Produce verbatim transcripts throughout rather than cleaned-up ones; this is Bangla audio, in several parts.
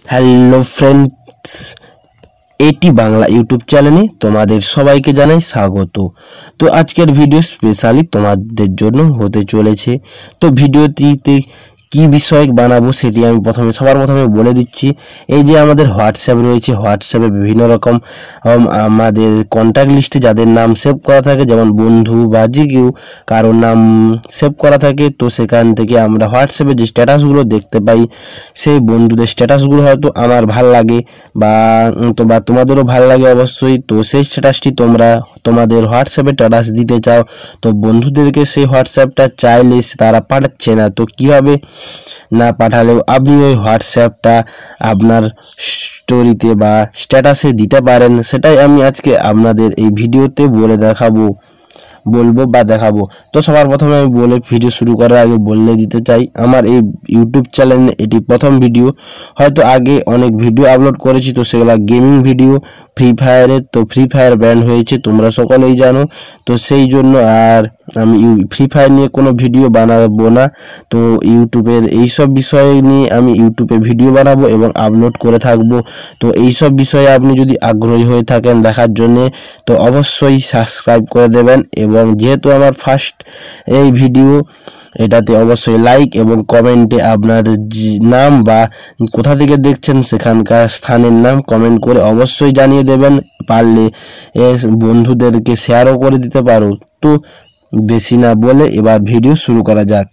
হ্যালো ফ্রেন্ডস, এটি বাংলা ইউটিউব চ্যানেলে তোমাদের সবাইকে জানাই স্বাগত। তো আজকের ভিডিও স্পেশালি তোমাদের জন্য হতে চলেছে। তো ভিডিওটিতে কি বিষয় বানাবো সেটি আমি প্রথমে সবার প্রথমে বলে দিচ্ছি। এই যে আমাদের হোয়াটসঅ্যাপ রয়েছে, হোয়াটসঅ্যাপে বিভিন্ন রকম আমাদের কন্ট্যাক্ট লিস্টে যাদের নাম সেভ করা থাকে, যেমন বন্ধু বা যে কেউ কারোর নাম সেভ করা থাকে, তো সেখান থেকে আমরা হোয়াটসঅ্যাপে যে স্ট্যাটাসগুলো দেখতে পাই, সেই বন্ধুদের স্ট্যাটাসগুলো হয়তো আমার ভাল লাগে বা বা তোমাদেরও ভাল লাগে অবশ্যই। তো সেই স্ট্যাটাসটি তোমরা তোমাদের হোয়াটসঅ্যাপে স্ট্যাটাস দিতে চাও, তো বন্ধুদেরকে সেই হোয়াটসঅ্যাপটা চাইলে তারা পাঠাচ্ছে না, তো কীভাবে না পাঠালেও আপনি ওই হোয়াটসঅ্যাপটা আপনার স্টোরিতে বা স্ট্যাটাসে দিতে পারেন, সেটাই আমি আজকে আপনাদের এই ভিডিওতে বলে দেখাবো বলবো বা দেখাবো। তো সবার প্রথমে আমি বলে ভিডিও শুরু করার আগে বলে দিতে চাই, আমার এই ইউটিউব চ্যানেলে এটি প্রথম ভিডিও। হয়তো আগে অনেক ভিডিও আপলোড করেছি, তো সেগুলা গেমিং ভিডিও, ফ্রি ফায়ারের। তো ফ্রি ফায়ার ব্যান হয়েছে তোমরা সকলেই জানো, তো সেই জন্য আর আমি ফ্রি ফায়ার নিয়ে কোনো ভিডিও বানাবো না। তো ইউটিউবের এইসব বিষয় নিয়ে আমি ইউটিউবে ভিডিও বানাবো এবং আপলোড করে থাকবো। তো এইসব বিষয়ে আপনি যদি আগ্রহী হয়ে থাকেন দেখার জন্যে, তো অবশ্যই সাবস্ক্রাইব করে দেবেন। এবং যেহেতু আমার ফার্স্ট এই ভিডিও, এটাতে অবশ্যই লাইক এবং কমেন্টে আপনার নাম বা কোথা থেকে দেখছেন সেখানকার স্থানের নাম কমেন্ট করে অবশ্যই জানিয়ে দেবেন। পারলে বন্ধুদেরকে শেয়ারও করে দিতে পারো। তো বেশি না বলে এবার ভিডিও শুরু করা যাক।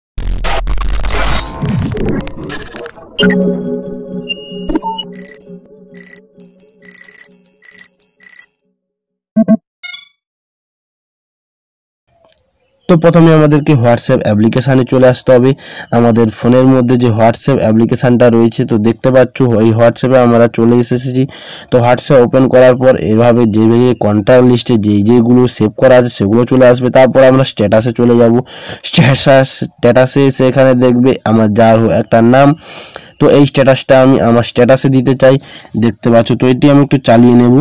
তো প্রথমে আমাদেরকে হোয়াটসঅ্যাপ অ্যাপ্লিকেশানে চলে আসতে হবে। আমাদের ফোনের মধ্যে যে হোয়াটসঅ্যাপ অ্যাপ্লিকেশানটা রয়েছে, তো দেখতে পাচ্ছ এই হোয়াটসঅ্যাপে আমরা চলে এসেছি। তো হোয়াটসঅ্যাপ ওপেন করার পর এভাবে যেভাবে কন্ট্যাক্ট লিস্টে যেই যেগুলো সেভ করা আছে সেগুলো চলে আসবে। তারপর আমরা স্ট্যাটাসে চলে যাব। স্ট্যাটাস স্ট্যাটাসে এসে এখানে দেখবে আমার যার একটা নাম, তো এই স্ট্যাটাসটা আমি আমার স্ট্যাটাসে দিতে চাই, দেখতে পাচ্ছ। তো এটি আমি একটু চালিয়ে নেব।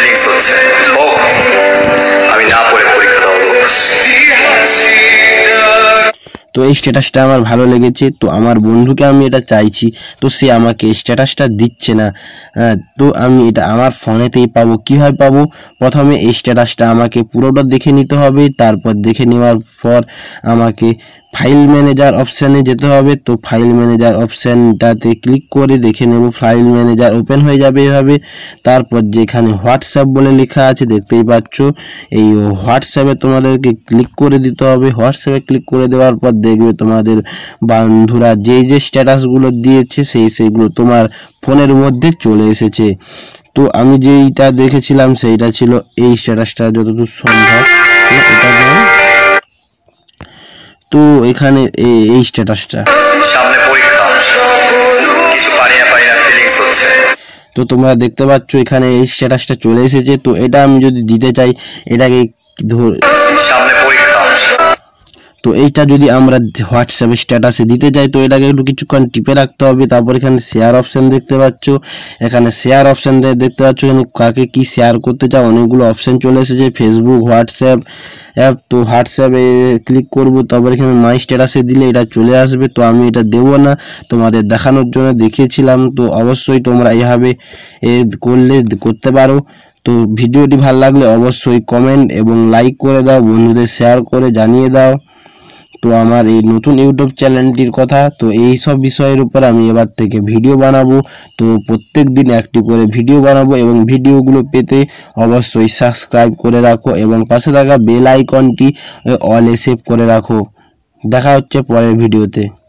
তো এই স্ট্যাটাসটা আমার ভালো লেগেছে, তো আমার বন্ধুকে আমি এটা চাইছি, তো সে আমাকে স্ট্যাটাসটা দিচ্ছে না। তো আমি এটা আমার ফোনেতেই পাবো। কীভাবে পাবো? প্রথমে এই স্ট্যাটাসটা আমাকে পুরোটা দেখে নিতে হবে। তারপর দেখে নেওয়ার পর আমাকে ফাইল ম্যানেজার অপশানে যেতে হবে। তো ফাইল ম্যানেজার অপশানটাতে ক্লিক করে দেখে নেব, ফাইল ম্যানেজার ওপেন হয়ে যাবে এভাবে। তারপর যেখানে হোয়াটসঅ্যাপ বলে লেখা আছে দেখতেই পাচ্ছ, এই হোয়াটসঅ্যাপে তোমাদেরকে ক্লিক করে দিতে হবে। হোয়াটসঅ্যাপে ক্লিক করে দেওয়ার পর দেখবে তোমাদের বন্ধুরা যেই যে স্ট্যাটাসগুলো দিয়েছে সেই সেইগুলো তোমার ফোনের মধ্যে চলে এসেছে। তো আমি যেইটা দেখেছিলাম সেইটা ছিল এই স্ট্যাটাসটা যতদূর সম্ভব। এটা তো এখানে এই স্ট্যাটাসটা সামনে পরীক্ষা, কিছু পারি না পারি না ফিলিংস হচ্ছে। তো তোমরা দেখতে পাচ্ছ এখানে এই স্ট্যাটাসটা চলে এসেছে। তো এটা আমি যদি দিতে চাই, এটাকে সামনে পরীক্ষা, তো এইটা যদি আমরা হোয়াটসঅ্যাপে স্ট্যাটাসে দিতে চাই, তো এটাকে একটু কিছুক্ষণ টিপে রাখতে হবে। তারপর এখানে শেয়ার অপশান দেখতে পাচ্ছ, এখানে শেয়ার অপশান দেখতে পাচ্ছ, এখানে কাকে কি শেয়ার করতে চাও অনেকগুলো অপশান চলে এসেছে, ফেসবুক, হোয়াটসঅ্যাপ অ্যাপ। তো হোয়াটসঅ্যাপে ক্লিক করব, তারপর এখানে মাই স্ট্যাটাসে দিলে এটা চলে আসবে। তো আমি এটা দেবো না, তোমাদের দেখানোর জন্য দেখিয়েছিলাম। তো অবশ্যই তোমরা এইভাবে করলে করতে পারো। তো ভিডিওটি ভালো লাগলে অবশ্যই কমেন্ট এবং লাইক করে দাও, বন্ধুদের শেয়ার করে জানিয়ে দাও। তো আমার এই নতুন ইউটিউব চ্যানেলটির কথা, তো এই সব বিষয়ের উপর আমি এবার থেকে ভিডিও বানাবো। তো প্রত্যেক দিন একটি করে ভিডিও বানাবো এবং ভিডিওগুলো পেতে অবশ্যই সাবস্ক্রাইব করে রাখো এবং পাশে থাকা বেল আইকনটি অলে সেভ করে রাখো। দেখা হচ্ছে পরের ভিডিওতে।